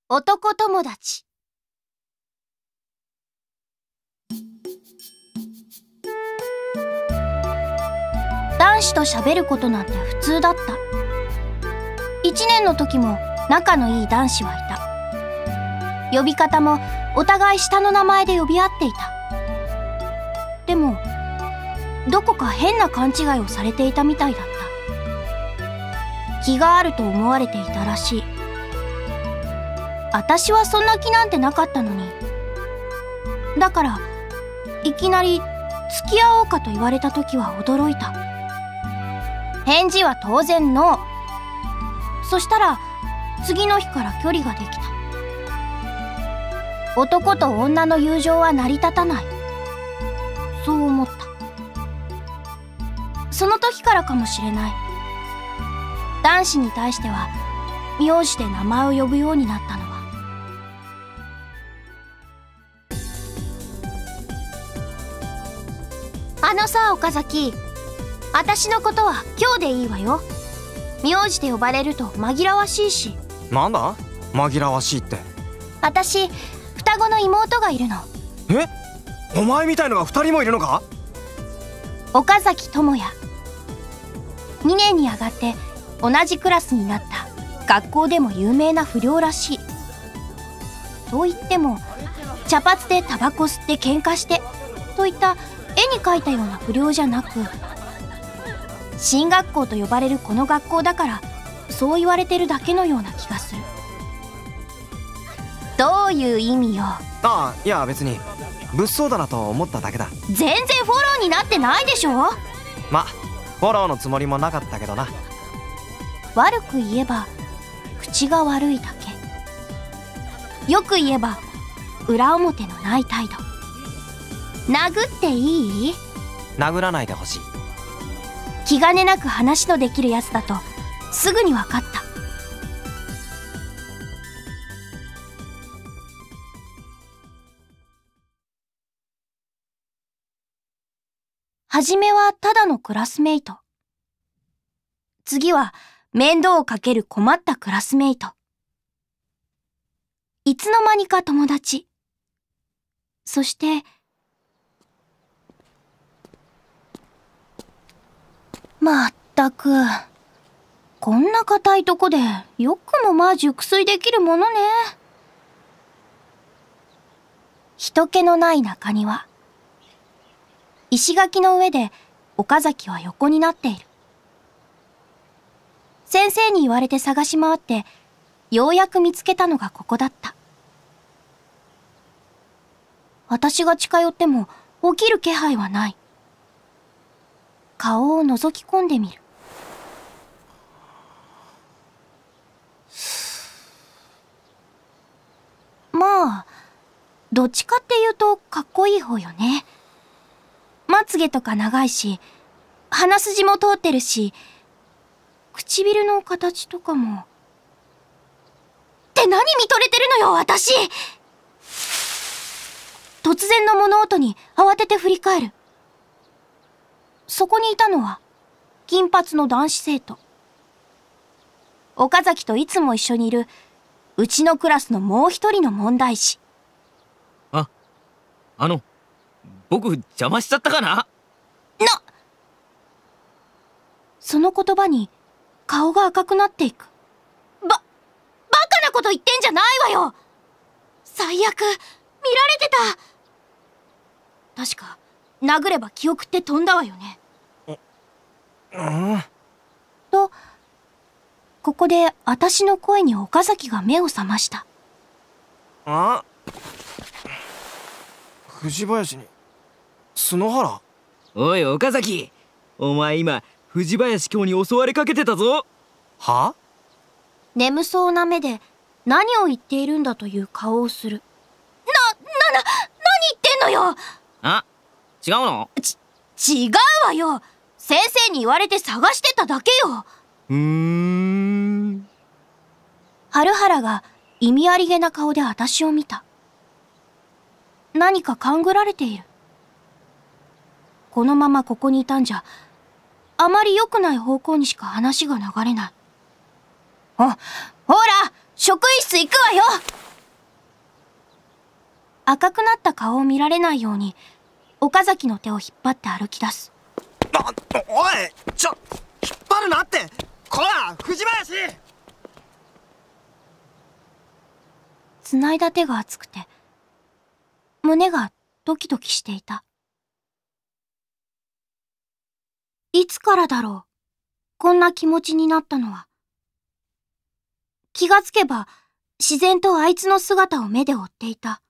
男友達。男子と喋ることなんて普通だった。1年の時も仲のいい男子はいた。呼び方もお互い下の名前で呼び合っていた。でもどこか変な勘違いをされていたみたいだった。気があると思われていたらしい。私はそんな気なんてなかったのに。だからいきなり付き合おうかと言われた時は驚いた。返事は当然ノー。そしたら次の日から距離ができた。男と女の友情は成り立たない、そう思った。その時からかもしれない。男子に対しては名字で名前を呼ぶようになったのは。あのさ、岡崎、私のことは今日でいいわよ。名字で呼ばれると紛らわしいし。 なんだ紛らわしいって。 私双子の妹がいるの。 え、お前みたいのが2人もいるのか？ 岡崎智也。2年に上がって同じクラスになった。学校でも有名な不良らしい。と言っても茶髪でタバコ吸って喧嘩してといった絵に描いたような不良じゃなく、進学校と呼ばれるこの学校だからそう言われてるだけのような気がする。どういう意味よ。 ああ、いや別に物騒だなと思っただけだ。 全然フォローになってないでしょ。 ま、フォローのつもりもなかったけどな。 悪く言えば口が悪いだけ。よく言えば裏表のない態度。殴っていい？ 殴らないでほしい。 気兼ねなく話のできるやつだとすぐに分かった。はじめはただのクラスメイト。次は面倒をかける困ったクラスメイト。いつの間にか友達。そしてまったく、こんな硬いとこでよくもまあ熟睡できるものね。人気のない中庭。石垣の上で岡崎は横になっている。先生に言われて探し回ってようやく見つけたのがここだった。私が近寄っても起きる気配はない。顔を覗き込んでみる。まあどっちかっていうとかっこいい方よね。まつげとか長いし、鼻筋も通ってるし、唇の形とかも。って何見とれてるのよ私。突然の物音に慌てて振り返る。そこにいたのは金髪の男子生徒。岡崎といつも一緒にいるうちのクラスのもう一人の問題児。 僕邪魔しちゃったかな？ その言葉に顔が赤くなっていく。バカなこと言ってんじゃないわよ。最悪、見られてた。確か殴れば記憶って飛んだわよね。とここで私の声に岡崎が目を覚ました。 藤林に篠原。 おい岡崎、お前今藤林京に襲われかけてたぞ。 は？ 眠そうな目で何を言っているんだという顔をする。何言ってんのよ。 違うの？ 違うわよ。先生に言われて探してただけよ。春原が意味ありげな顔で私を見た。何か勘ぐられている。このままここにいたんじゃあまり良くない方向にしか話が流れない。ほら、 職員室行くわよ。赤くなった顔を見られないように、岡崎の手を引っ張って歩き出す。 おい、引っ張るなって。こら、藤林。 繋いだ手が熱くて、胸がドキドキしていた。いつからだろう、こんな気持ちになったのは。気がつけば、自然とあいつの姿を目で追っていた。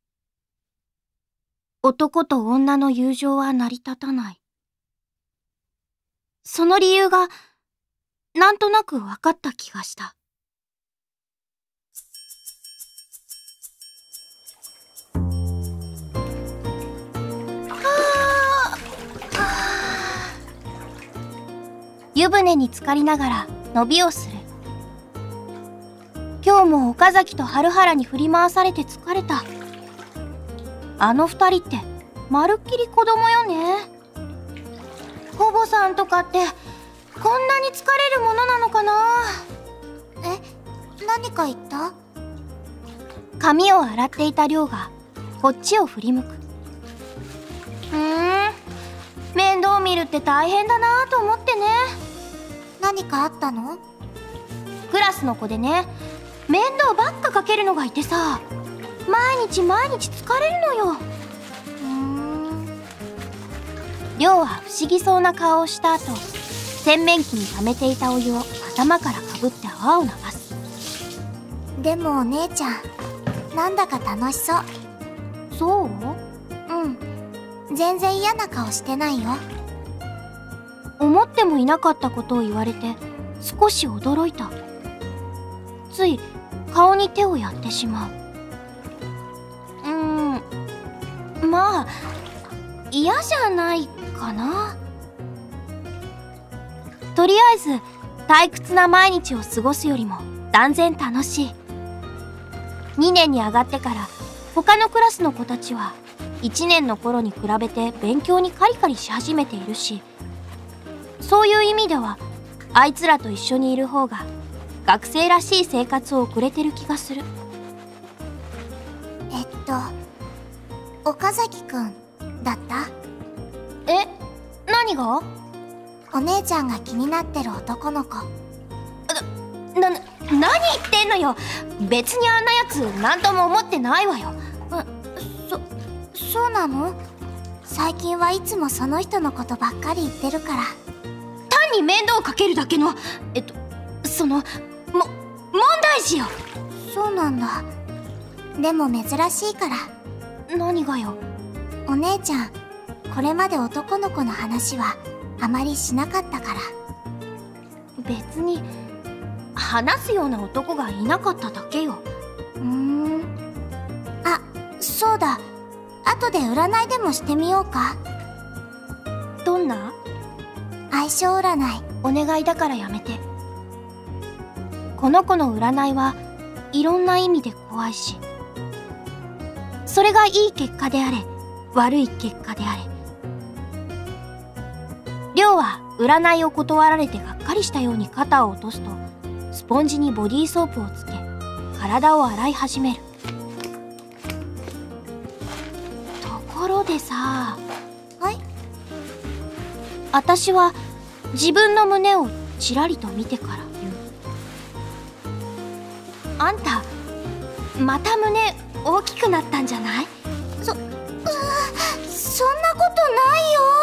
男と女の友情は成り立たない。その理由が、なんとなく分かった気がした。湯船に浸かりながら伸びをする。今日も岡崎と春原に振り回されて疲れた。あの二人ってまるっきり子供よね。ほぼさんとかってこんなに疲れるものなのかな。 何か言った？ 髪を洗っていた亮がこっちを振り向く。面倒見るって大変だなと思ってね。 何かあったの？ クラスの子でね、面倒ばっかかけるのがいてさ、毎日疲れるのよ。亮は不思議そうな顔をした後、洗面器に溜めていたお湯を頭からかぶって泡を流す。 でもお姉ちゃん、なんだか楽しそう。 そう？ 全然嫌な顔してないよ。 思ってもいなかったことを言われて少し驚いた。つい顔に手をやってしまう。まあ嫌じゃないかな。とりあえず退屈な毎日を過ごすよりも断然楽しい。2年に上がってから他のクラスの子たちは1年の頃に比べて勉強にカリカリし始めているし、そういう意味ではあいつらと一緒にいる方が学生らしい生活を送れてる気がする。 岡崎くんだった？ 何が？ お姉ちゃんが気になってる男の子。 何言ってんのよ。別にあんなやつ何とも思ってないわよ。 そうなの？最近はいつもその人のことばっかり言ってるから。 単に面倒をかけるだけの、問題児よ。 そうなんだ。でも珍しいから。 何がよ。 お姉ちゃん、これまで男の子の話はあまりしなかったから。 別に話すような男がいなかっただけよ。 あ、そうだ。後で占いでもしてみようか。 どんな？ 相性占い。 お願いだからやめて。この子の占いはいろんな意味で怖いし、それがいい結果であれ悪い結果であれ、亮は占いを断られてがっかりしたように肩を落とすと、スポンジにボディーソープをつけ体を洗い始める。ところでさ。 はい？ 私は自分の胸をちらりと見てから言う。あんたまた胸大きくなったんじゃない？ そんなことないよ。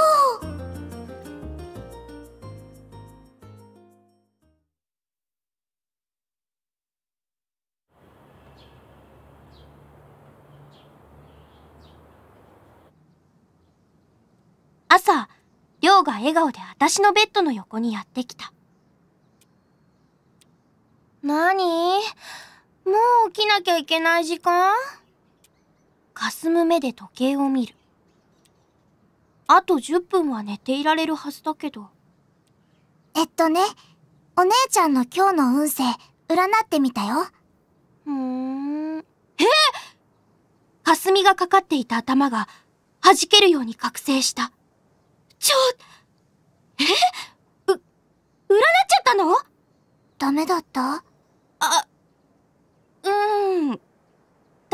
朝、亮が笑顔で私のベッドの横にやってきた。何？もう起きなきゃいけない時間？霞む目で時計を見る。あと10分は寝ていられるはずだけど。 お姉ちゃんの今日の運勢、占ってみたよ。 霞がかかっていた頭が弾けるように覚醒した。占っちゃったの？ ダメだった？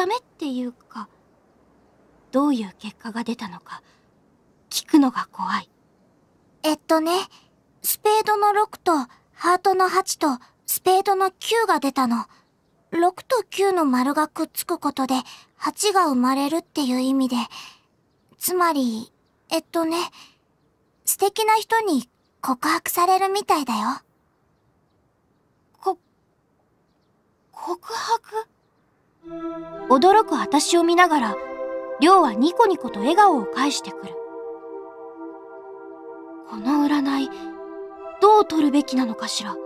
ダメっていうか、どういう結果が出たのか聞くのが怖い。 スペードの6とハートの8とスペードの9が出たの。6と9の丸がくっつくことで8が生まれるっていう意味で、つまり、素敵な人に告白されるみたいだよ。 告白？驚く私を見ながら、亮はニコニコと笑顔を返してくる。この占い、どう取るべきなのかしら。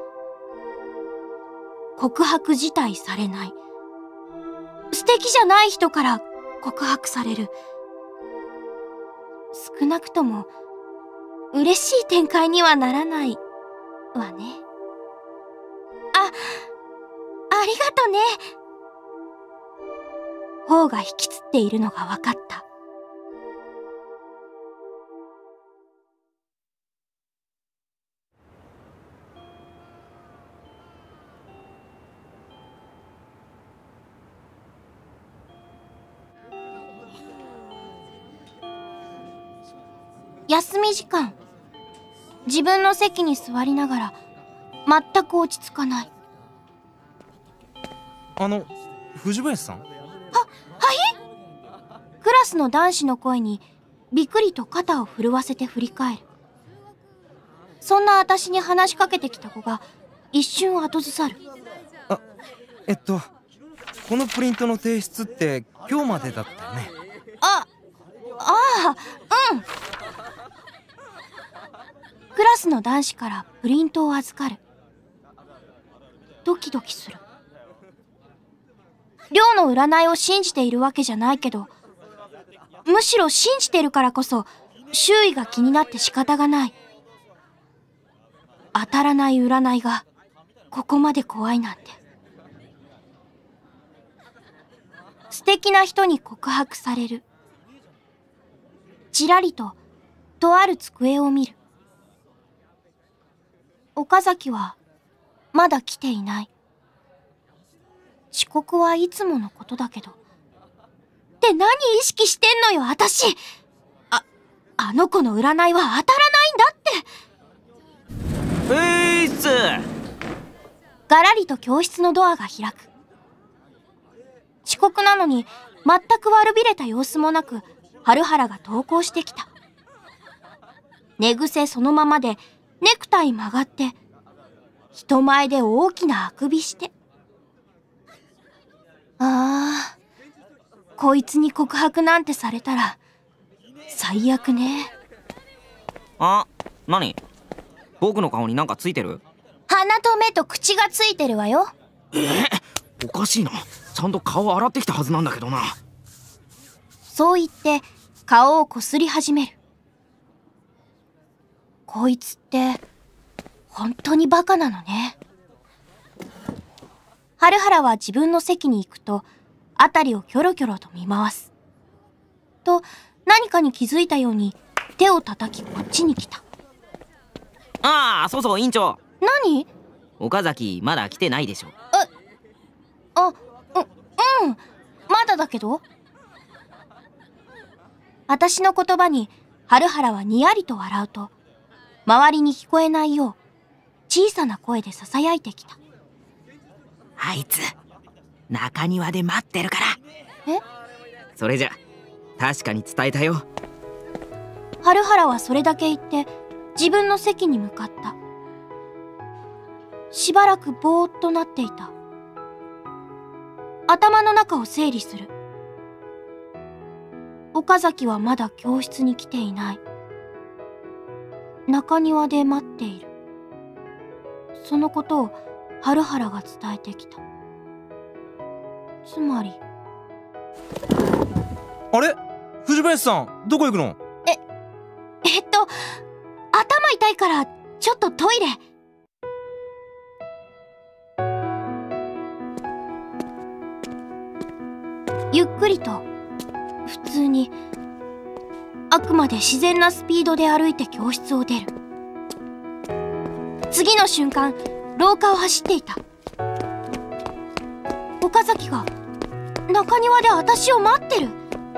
告白自体されない。素敵じゃない人から告白される。少なくとも、嬉しい展開にはならないわね。ありがとね。頬が引きつっているのが分かった。休み時間、自分の席に座りながら全く落ち着かない。 藤林さん？ はい。クラスの男子の声にびっくりと肩を震わせて振り返る。そんな私に話しかけてきた子が一瞬後ずさる。 このプリントの提出って今日までだったよね。 うん。クラスの男子からプリントを預かる。ドキドキする。亮の占いを信じているわけじゃないけど、むしろ信じてるからこそ周囲が気になって仕方がない。当たらない占いがここまで怖いなんて。素敵な人に告白される。ちらりととある机を見る。岡崎はまだ来ていない。遅刻はいつものことだけど。って何意識してんのよ、私。あの子の占いは当たらないんだって。ガラリと教室のドアが開く。遅刻なのに全く悪びれた様子もなく、春原が登校してきた。寝癖そのままでネクタイ曲がって、人前で大きなあくびして。こいつに告白なんてされたら最悪ね。 何？僕の顔になんかついてる？ 鼻と目と口がついてるわよ。 おかしいな。ちゃんと顔洗ってきたはずなんだけどな。 そう言って顔をこすり始める。こいつって本当にバカなのね。春原は自分の席に行くと辺りをキョロキョロと見回す。と何かに気づいたように手を叩きこっちに来た。 そうそう、委員長。 何？ 岡崎まだ来てないでしょ。 うん、まだだけど。私の言葉に春原はにやりと笑うと、周りに聞こえないよう小さな声で囁いてきた。 あいつ中庭で待ってるから。それじゃ確かに伝えたよ。 春原はそれだけ言って自分の席に向かった。しばらくぼーっとなっていた。頭の中を整理する。岡崎はまだ教室に来ていない。中庭で待っている。そのことを春原が伝えてきた。つまり。 あれ？藤林さん、どこ行くの？ 頭痛いからちょっとトイレ。ゆっくりと普通に、あくまで自然なスピードで歩いて教室を出る。次の瞬間、廊下を走っていた。岡崎が中庭で私を待ってる。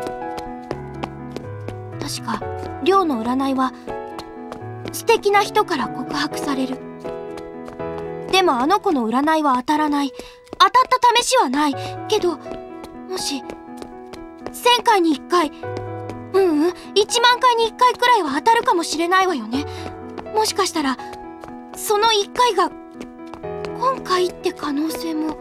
確か寮の占いは素敵な人から告白される。でもあの子の占いは当たらない。当たった試しはないけど、もし1000回に1回、1万回に1回くらいは当たるかもしれないわよね。もしかしたらその1回が今回って可能性も。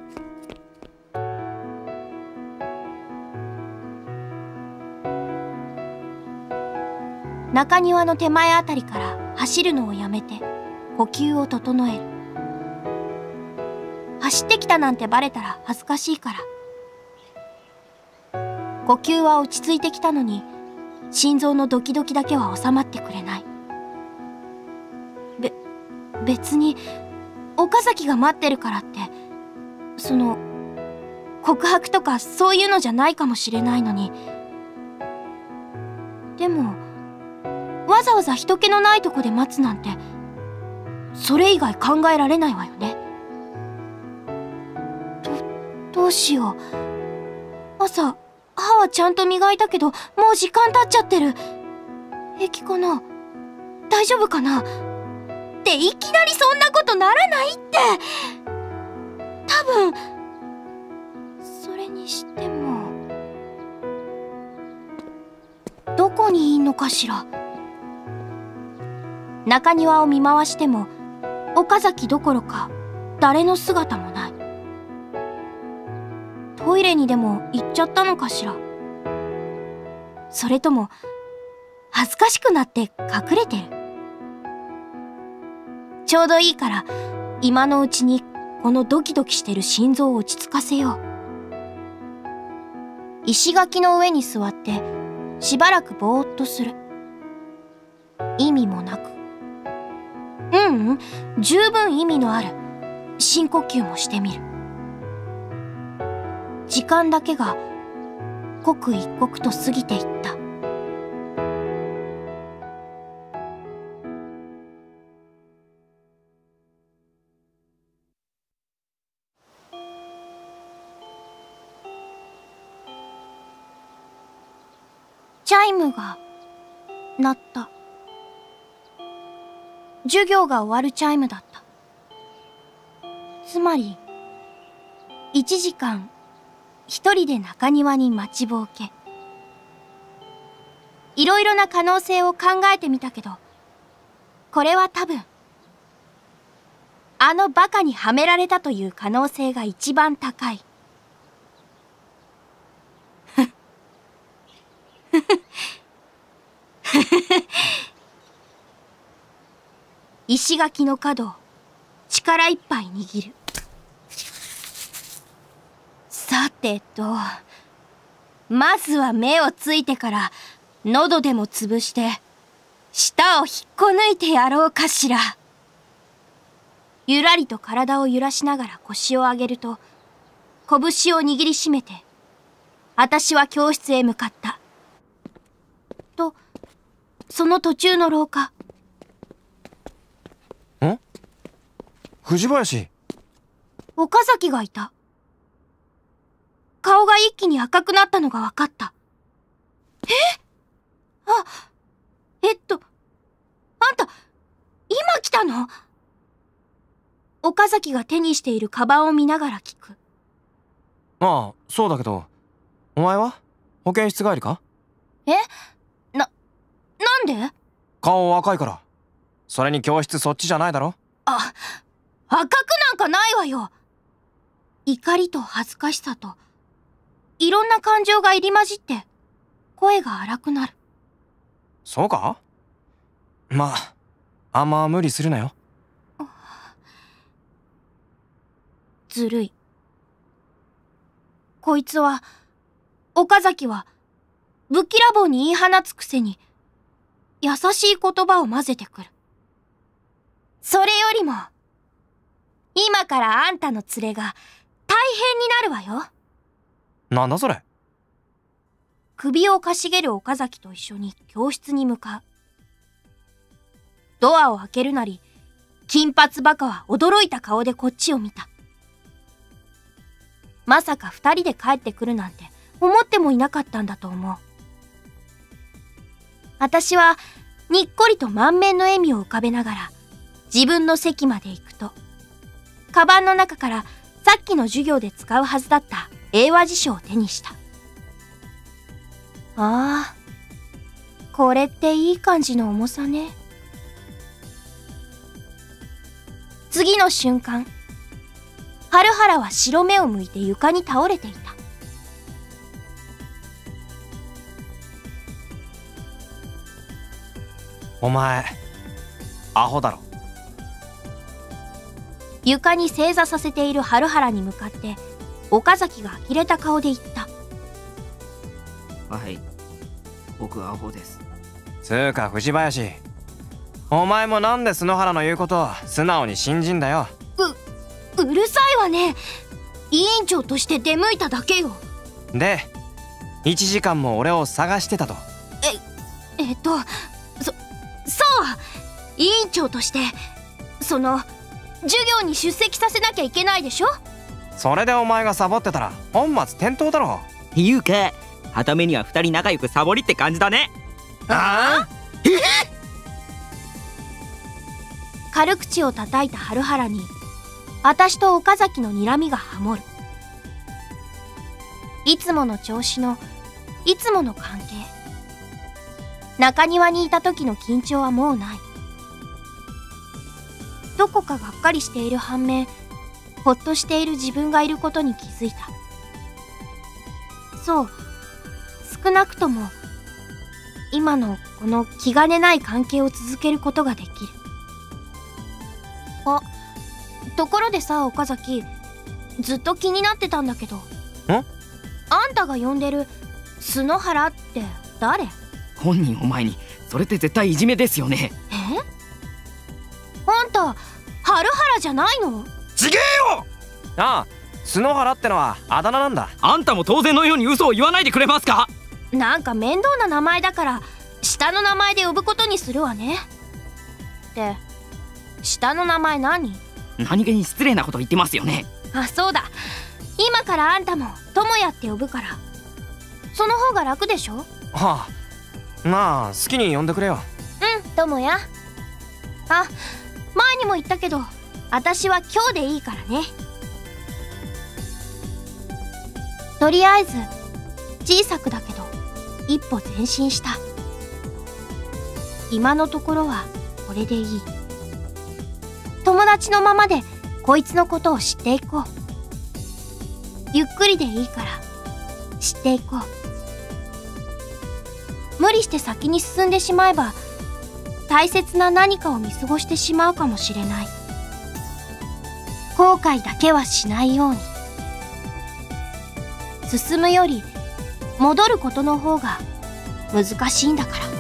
中庭の手前あたりから走るのをやめて呼吸を整える。走ってきたなんてバレたら恥ずかしいから。呼吸は落ち着いてきたのに、心臓のドキドキだけは収まってくれない。別に岡崎が待ってるからってその告白とかそういうのじゃないかもしれないのに。でもわざわざ人気のないとこで待つなんて、それ以外考えられないわよね。どうしよう。朝歯はちゃんと磨いたけどもう時間経っちゃってる。平気かな、大丈夫かなっていきなりそんなことならないって。多分。それにしてもどこにいんのかしら。中庭を見回しても岡崎どころか誰の姿もない。トイレにでも行っちゃったのかしら。それとも恥ずかしくなって隠れてる。ちょうどいいから今のうちにこのドキドキしてる心臓を落ち着かせよう。石垣の上に座ってしばらくぼーっとする。意味もなく、十分意味のある深呼吸もしてみる。時間だけが刻一刻と過ぎていった。チャイムが鳴った。授業が終わるチャイムだった。つまり1時間一人で中庭に待ちぼうけ。いろいろな可能性を考えてみたけど、これは多分あのバカにはめられたという可能性が一番高い。石垣の角を力いっぱい握る。さてと、まずは目をついてから喉でも潰して舌を引っこ抜いてやろうかしら。ゆらりと体を揺らしながら腰を上げると、拳を握りしめて私は教室へ向かった。とその途中の廊下。 藤林。 岡崎がいた。顔が一気に赤くなったのが分かった。あんた今来たの？岡崎が手にしているカバンを見ながら聞く。 ああ、そうだけど、お前は保健室帰りか？ なんで？ 顔赤いから。それに教室そっちじゃないだろ？ 赤くなんかないわよ。怒りと恥ずかしさといろんな感情が入り混じって声が荒くなる。 そうか？まあ、あんま無理するなよ。 ずるい。こいつは、岡崎はぶっきらぼうに言い放つくせに優しい言葉を混ぜてくる。それよりも今からあんたの連れが大変になるわよ。 なんだそれ？ 首をかしげる岡崎と一緒に教室に向かう。ドアを開けるなり、金髪バカは驚いた顔でこっちを見た。 まさか2人で帰ってくるなんて思ってもいなかったんだと思う。私はにっこりと満面の笑みを浮かべながら自分の席まで行くと、カバンの中からさっきの授業で使うはずだった英和辞書を手にした。ああ、これっていい感じの重さね。次の瞬間、春原は白目を向いて床に倒れていた。 お前アホだろ。 床に正座させている春原に向かって岡崎が呆れた顔で言った。 はい、僕アホです。 つうか藤林、お前もなんで篠原の言うことを素直に信じんだよ。 うるさいわね。委員長として出向いただけよ。 で1時間も俺を探してたと。 そう委員長として授業に出席させなきゃいけないでしょ。 それでお前がサボってたら本末転倒だろ。 っていうか、はためには2人仲良くサボりって感じだね。 ああ軽口を叩いた春原に私と岡崎の睨みがハモる。いつもの調子のいつもの関係。中庭にいた時の緊張はもうない。どこかがっかりしている反面、ほっとしている自分がいることに気づいた。そう、少なくとも今のこの気兼ねない関係を続けることができる。あ、ところでさ、岡崎、ずっと気になってたんだけど、あんたが呼んでる篠原って誰？ 本人を前にそれって絶対いじめですよね。 あんた春原じゃないの？ ちげえよ。 ああ、篠原ってのはあだ名なんだ。 あんたも当然のように嘘を言わないでくれますか。 なんか面倒な名前だから下の名前で呼ぶことにするわね。って下の名前何気に失礼なこと言ってますよね。 あ、そうだ、今からあんたも智也って呼ぶから、その方が楽でしょ。 はあ、なあ好きに呼んでくれよ。 うん、智也。あ、前にも言ったけど私は今日でいいからね。とりあえず小さくだけど一歩前進した。今のところはこれでいい。友達のままでこいつのことを知っていこう。ゆっくりでいいから知っていこう。無理して先に進んでしまえば大切な何かを見過ごしてしまうかもしれない。後悔だけはしないように。進むより戻ることの方が難しいんだから。